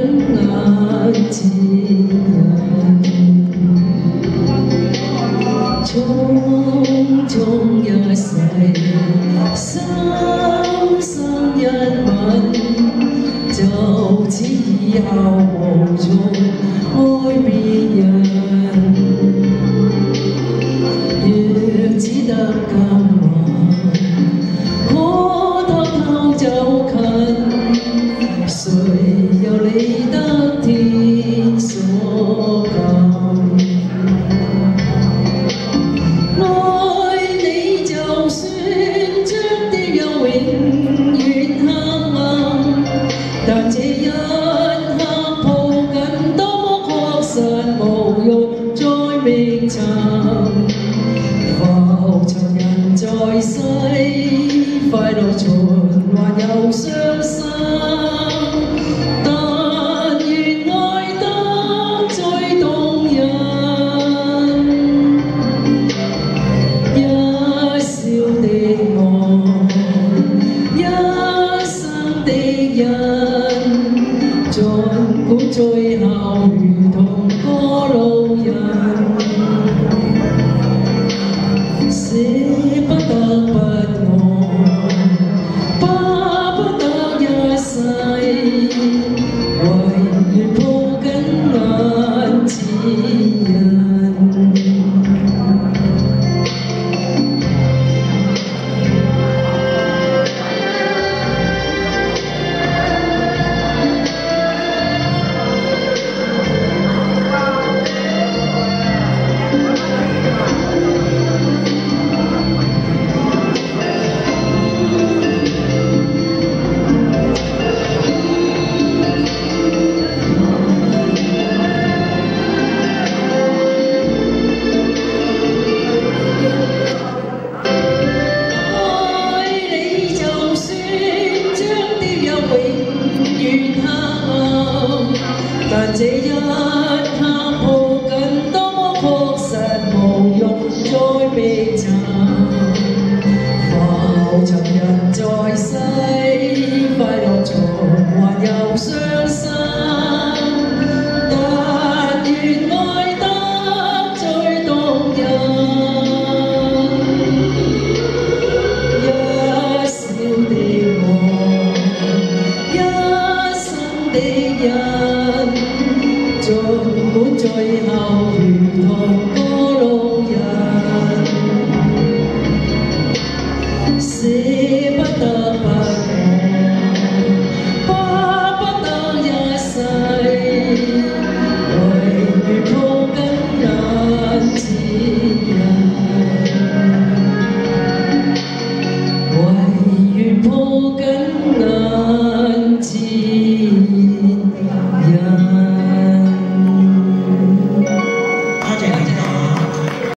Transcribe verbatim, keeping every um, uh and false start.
眼前人，匆匆一世，深深一吻，就此以後無從愛別人。若只得今晚，可偷偷走近，誰又理得天所禁？愛你就算將跌入永遠黑暗，但這一刻抱緊，多麼確實無欲再覓尋。浮沉人在世，快樂循環又傷心。但願愛得最動人，一笑的愛，一生的恩。儘管最後如同過路人，捨不得不愛，巴不得一世，唯願抱緊眼前人。但這一刻抱緊，多麼確實無欲再覓尋。浮沉人在世，快樂循環又傷心。但願愛得最動人，一笑的愛，一生的恩。儘管最後如同